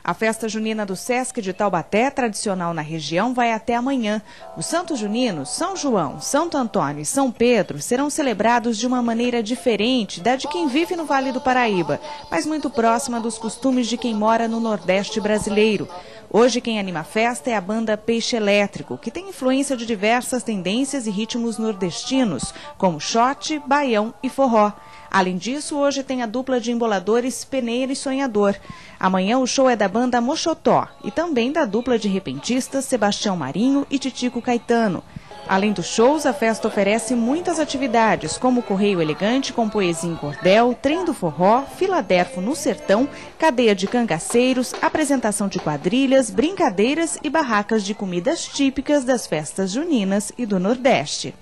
A festa junina do Sesc de Taubaté, tradicional na região, vai até amanhã. Os santos juninos, São João, Santo Antônio e São Pedro, serão celebrados de uma maneira diferente da de quem vive no Vale do Paraíba, mas muito próxima dos costumes de quem mora no Nordeste brasileiro. Hoje quem anima a festa é a banda Peixe Elétrico, que tem influência de diversas tendências e ritmos nordestinos, como xote, baião e forró. Além disso, hoje tem a dupla de emboladores Peneira e Sonhador. Amanhã o show é da banda Moxotó e também da dupla de repentistas Sebastião Marinho e Titico Caetano. Além dos shows, a festa oferece muitas atividades, como Correio Elegante com poesia em cordel, trem do forró, Filadelfo no sertão, cadeia de cangaceiros, apresentação de quadrilhas, brincadeiras e barracas de comidas típicas das festas juninas e do Nordeste.